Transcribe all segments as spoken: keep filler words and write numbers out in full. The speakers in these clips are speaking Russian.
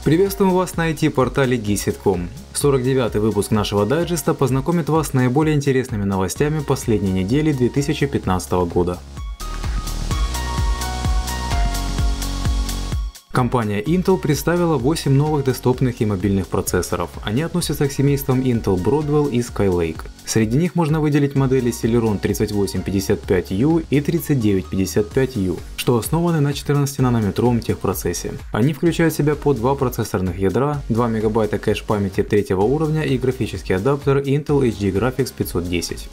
Приветствуем вас на ай ти-портале гисет точка ком. сорок девятый выпуск нашего дайджеста познакомит вас с наиболее интересными новостями последней недели две тысячи пятнадцатого года. Компания Intel представила восемь новых десктопных и мобильных процессоров. Они относятся к семействам Intel Broadwell и Skylake. Среди них можно выделить модели Celeron тридцать восемь пятьдесят пять ю и тридцать девять пятьдесят пять ю, что основаны на четырнадцатинанометровом техпроцессе. Они включают в себя по два процессорных ядра, два мегабайта кэш памяти третьего уровня и графический адаптер Intel эйч ди Graphics пятьсот десять.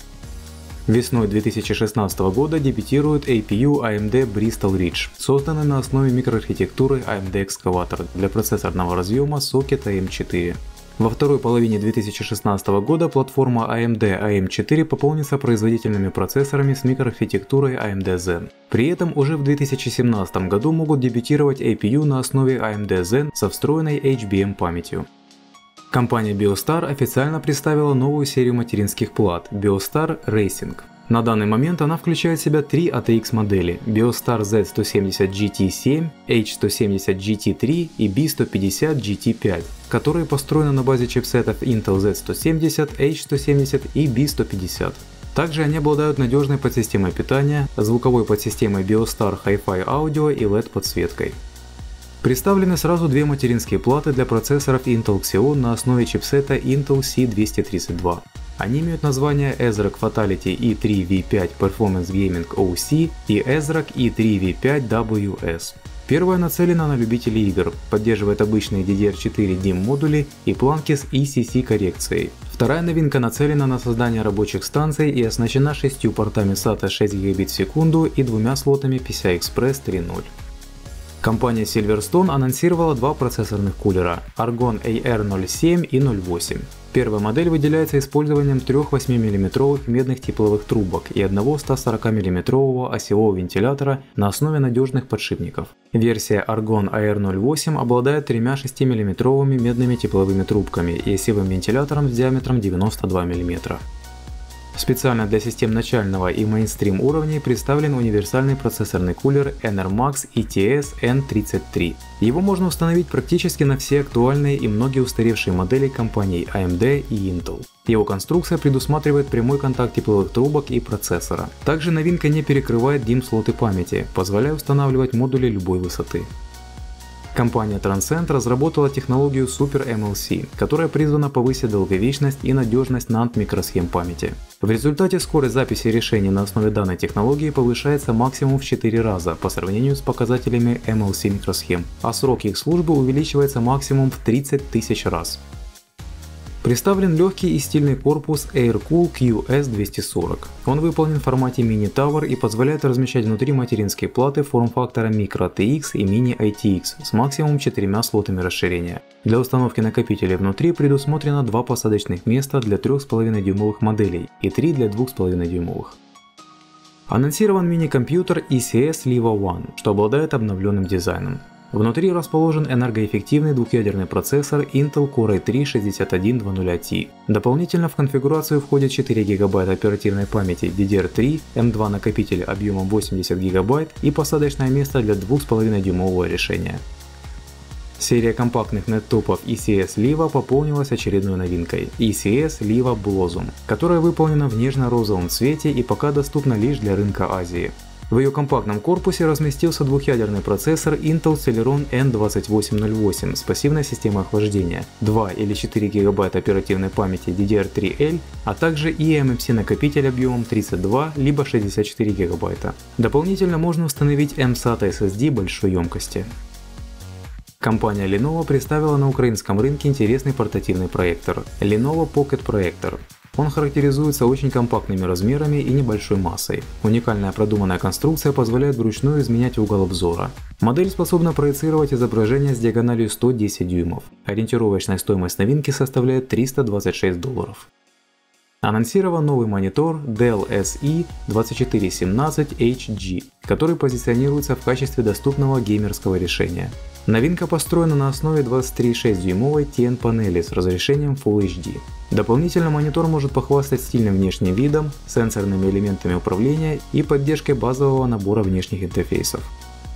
Весной две тысячи шестнадцатого года дебютирует эй пи ю эй эм ди Bristol Ridge, созданный на основе микроархитектуры эй эм ди Excavator для процессорного разъема сокет эй эм четыре. Во второй половине две тысячи шестнадцатого года платформа эй эм ди эй эм четыре пополнится производительными процессорами с микроархитектурой эй эм ди Zen. При этом уже в две тысячи семнадцатом году могут дебютировать эй пи ю на основе эй эм ди Zen со встроенной эйч би эм памятью. Компания Biostar официально представила новую серию материнских плат Biostar Racing. На данный момент она включает в себя три эй ти экс модели Biostar зет сто семьдесят джи ти семь, эйч сто семьдесят джи ти три и би сто пятьдесят джи ти пять, которые построены на базе чипсетов Intel зет сто семьдесят, эйч сто семьдесят и би сто пятьдесят. Также они обладают надежной подсистемой питания, звуковой подсистемой Biostar Hi-Fi Audio и эл и ди-подсветкой. Представлены сразу две материнские платы для процессоров Intel Xeon на основе чипсета Intel си двести тридцать два. Они имеют названия ASRock Fatality и три ви пять Performance Gaming о си и ASRock и три ви пять дабл ю эс. Первая нацелена на любителей игр, поддерживает обычные ди ди ар четыре дим модули и планки с и си си коррекцией. Вторая новинка нацелена на создание рабочих станций и оснащена шестью портами сата шесть гигабит в секунду и двумя слотами пи си ай экспресс три ноль. Компания Silverstone анонсировала два процессорных кулера Argon эй ар ноль семь и ноль восемь. Первая модель выделяется использованием трех восьмимиллиметровых медных тепловых трубок и одного ста сорока миллиметрового осевого вентилятора на основе надежных подшипников. Версия Argon эй ар ноль восемь обладает тремя шестимиллиметровыми медными тепловыми трубками и осевым вентилятором с диаметром девяносто два миллиметра. Специально для систем начального и мейнстрим уровней представлен универсальный процессорный кулер Enermax и ти эс эн тридцать три. Его можно установить практически на все актуальные и многие устаревшие модели компаний эй эм ди и Intel. Его конструкция предусматривает прямой контакт тепловых трубок и процессора. Также новинка не перекрывает дим-слоты памяти, позволяя устанавливать модули любой высоты. Компания Transcend разработала технологию Super эм эл си, которая призвана повысить долговечность и надежность нанд микросхем памяти. В результате скорость записи решений на основе данной технологии повышается максимум в четыре раза по сравнению с показателями эм эл си микросхем, а срок их службы увеличивается максимум в тридцать тысяч раз. Представлен легкий и стильный корпус Aircool кью эс двести сорок. Он выполнен в формате Mini Tower и позволяет размещать внутри материнские платы форм-фактора Micro ти икс и Mini эй ти экс с максимум четырьмя слотами расширения. Для установки накопителей внутри предусмотрено два посадочных места для трёх с половиной дюймовых моделей и три для двух с половиной дюймовых. Анонсирован мини-компьютер и си эс Leva One, что обладает обновленным дизайном. Внутри расположен энергоэффективный двухъядерный процессор Intel Core ай три шестьдесят один двадцать ти. Дополнительно в конфигурацию входит четыре гигабайта оперативной памяти ди ди ар три, эм два накопитель объемом восемьдесят гигабайт и посадочное место для двух с половиной дюймового решения. Серия компактных неттопов и си эс Leva пополнилась очередной новинкой и си эс Leva Blossom, которая выполнена в нежно-розовом цвете и пока доступна лишь для рынка Азии. В ее компактном корпусе разместился двухъядерный процессор Intel Celeron эн двадцать восемь ноль восемь с пассивной системой охлаждения, два или четыре гигабайта оперативной памяти ди ди ар три эл, а также и эм эм си накопитель объемом тридцать два либо шестьдесят четыре гигабайта. Дополнительно можно установить эм сата эс эс ди большой емкости. Компания Lenovo представила на украинском рынке интересный портативный проектор Lenovo Pocket Projector. Он характеризуется очень компактными размерами и небольшой массой. Уникальная продуманная конструкция позволяет вручную изменять угол обзора. Модель способна проецировать изображение с диагональю сто десять дюймов. Ориентировочная стоимость новинки составляет триста двадцать шесть долларов. Анонсирован новый монитор Dell эс и двадцать четыре семнадцать эйч джи, который позиционируется в качестве доступного геймерского решения. Новинка построена на основе двадцать три и шесть дюймовой ти эн-панели с разрешением Full эйч ди. Дополнительно монитор может похвастать стильным внешним видом, сенсорными элементами управления и поддержкой базового набора внешних интерфейсов.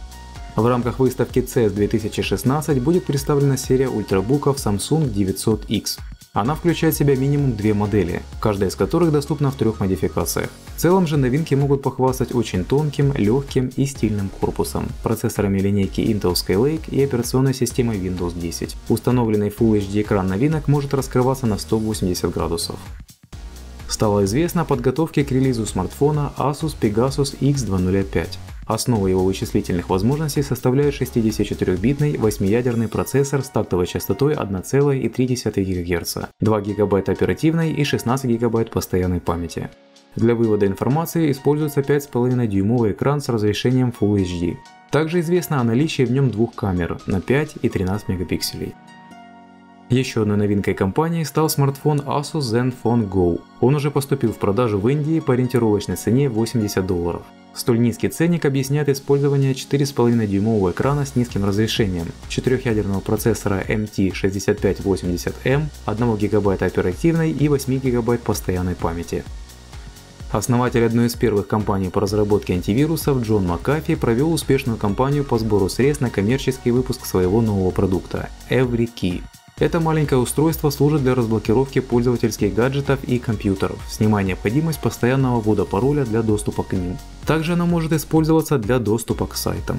В рамках выставки си и эс две тысячи шестнадцать будет представлена серия ультрабуков Samsung девятьсот икс. Она включает в себя минимум две модели, каждая из которых доступна в трех модификациях. В целом же новинки могут похвастать очень тонким, легким и стильным корпусом, процессорами линейки Intel Skylake и операционной системой Windows десять. Установленный Full эйч ди экран новинок может раскрываться на сто восемьдесят градусов. Стало известно о подготовке к релизу смартфона Asus Pegasus икс два ноль пять. Основой его вычислительных возможностей составляет шестидесятичетырёхбитный восьмиядерный процессор с тактовой частотой одна целая три десятых гигагерца, два гигабайта оперативной и шестнадцать гигабайт постоянной памяти. Для вывода информации используется пять с половиной дюймовый экран с разрешением Full эйч ди. Также известно о наличии в нем двух камер на пять и тринадцать мегапикселей. Еще одной новинкой компании стал смартфон Asus Zenfone Go. Он уже поступил в продажу в Индии по ориентировочной цене восемьдесят долларов. Столь низкий ценник объясняет использование четыре с половиной дюймового экрана с низким разрешением, четырехъядерного процессора эм ти шестьдесят пять восемьдесят эм, один гигабайт оперативной и восемь гигабайт постоянной памяти. Основатель одной из первых компаний по разработке антивирусов Джон Макафи провел успешную кампанию по сбору средств на коммерческий выпуск своего нового продукта – EveryKey. Это маленькое устройство служит для разблокировки пользовательских гаджетов и компьютеров, снимая необходимость постоянного ввода пароля для доступа к ним. Также оно может использоваться для доступа к сайтам.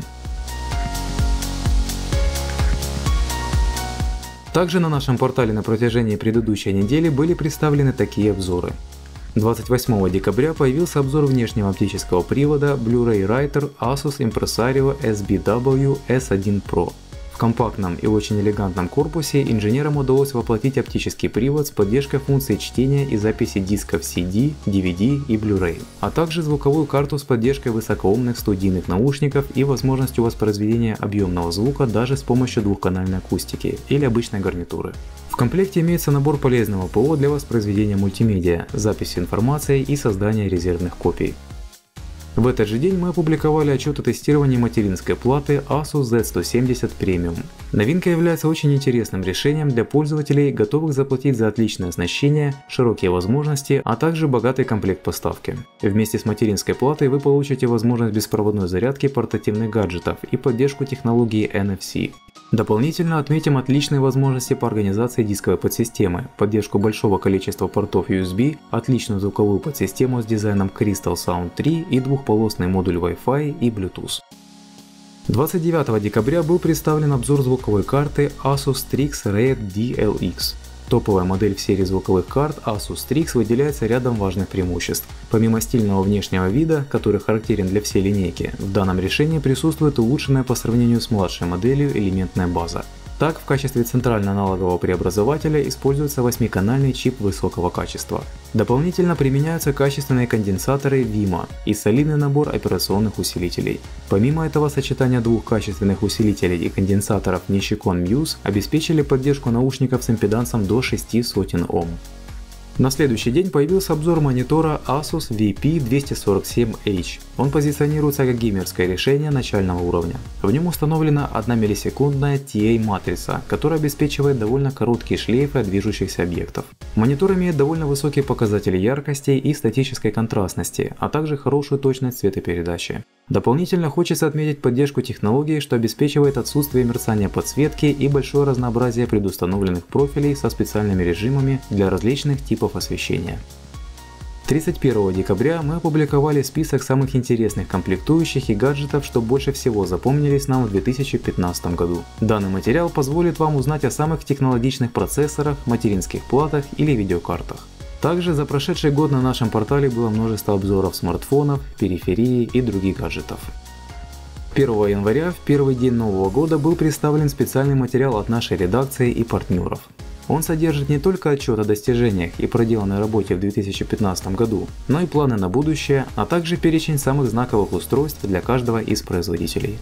Также на нашем портале на протяжении предыдущей недели были представлены такие обзоры. двадцать восьмого декабря появился обзор внешнего оптического привода Blu-ray Writer Asus Impresario эс би дабл ю эс один про. В компактном и очень элегантном корпусе инженерам удалось воплотить оптический привод с поддержкой функций чтения и записи дисков си ди, ди ви ди и Blu-ray, а также звуковую карту с поддержкой высокоумных студийных наушников и возможностью воспроизведения объемного звука даже с помощью двухканальной акустики или обычной гарнитуры. В комплекте имеется набор полезного ПО для воспроизведения мультимедиа, записи информации и создания резервных копий. В этот же день мы опубликовали отчет о тестировании материнской платы Asus зет сто семьдесят Premium. Новинка является очень интересным решением для пользователей, готовых заплатить за отличное оснащение, широкие возможности, а также богатый комплект поставки. Вместе с материнской платой вы получите возможность беспроводной зарядки портативных гаджетов и поддержку технологии эн эф си. Дополнительно отметим отличные возможности по организации дисковой подсистемы, поддержку большого количества портов ю эс би, отличную звуковую подсистему с дизайном Crystal Sound три и двухполосный модуль Wi-Fi и Bluetooth. двадцать девятого декабря был представлен обзор звуковой карты Asus Strix Red ди эл икс. Топовая модель в серии звуковых карт Asus Strix выделяется рядом важных преимуществ. Помимо стильного внешнего вида, который характерен для всей линейки, в данном решении присутствует улучшенная по сравнению с младшей моделью элементная база. Так, в качестве центрально-аналогового преобразователя используется восьмиканальный чип высокого качества. Дополнительно применяются качественные конденсаторы Vima и солидный набор операционных усилителей. Помимо этого, сочетание двух качественных усилителей и конденсаторов Nichicon Muse обеспечили поддержку наушников с импедансом до шести сотен Ом. На следующий день появился обзор монитора Asus ви пи двести сорок семь эйч. Он позиционируется как геймерское решение начального уровня. В нем установлена одна миллисекундная ти эй-матрица, которая обеспечивает довольно короткие шлейфы от движущихся объектов. Монитор имеет довольно высокие показатели яркости и статической контрастности, а также хорошую точность цветопередачи. Дополнительно хочется отметить поддержку технологии, что обеспечивает отсутствие мерцания подсветки и большое разнообразие предустановленных профилей со специальными режимами для различных типов освещения. тридцать первого декабря мы опубликовали список самых интересных комплектующих и гаджетов, что больше всего запомнились нам в две тысячи пятнадцатом году. Данный материал позволит вам узнать о самых технологичных процессорах, материнских платах или видеокартах. Также за прошедший год на нашем портале было множество обзоров смартфонов, периферии и других гаджетов. первого января, в первый день Нового года, был представлен специальный материал от нашей редакции и партнеров. Он содержит не только отчет о достижениях и проделанной работе в две тысячи пятнадцатом году, но и планы на будущее, а также перечень самых знаковых устройств для каждого из производителей.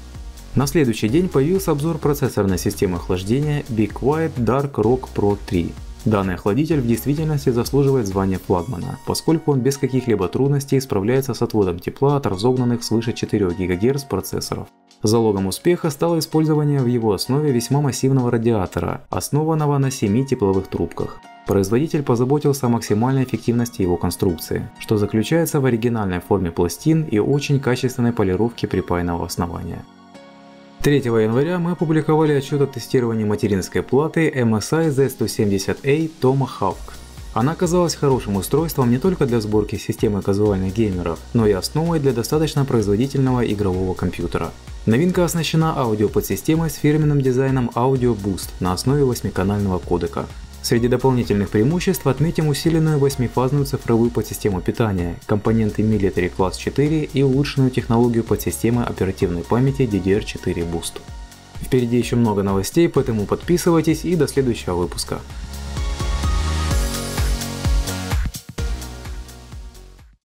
На следующий день появился обзор процессорной системы охлаждения Be Quiet Dark Rock Pro три. Данный охладитель в действительности заслуживает звания флагмана, поскольку он без каких-либо трудностей справляется с отводом тепла от разогнанных свыше четырёх гигагерц процессоров. Залогом успеха стало использование в его основе весьма массивного радиатора, основанного на семи тепловых трубках. Производитель позаботился о максимальной эффективности его конструкции, что заключается в оригинальной форме пластин и очень качественной полировке припаянного основания. третьего января мы опубликовали отчет о тестировании материнской платы эм эс ай зет сто семьдесят эй Tomahawk. Она оказалась хорошим устройством не только для сборки системы казуальных геймеров, но и основой для достаточно производительного игрового компьютера. Новинка оснащена аудиоподсистемой с фирменным дизайном Audio Boost на основе восьмиканального кодека. Среди дополнительных преимуществ отметим усиленную восьмифазную цифровую подсистему питания, компоненты Military Class четыре и улучшенную технологию подсистемы оперативной памяти ди ди ар четыре Boost. Впереди еще много новостей, поэтому подписывайтесь и до следующего выпуска.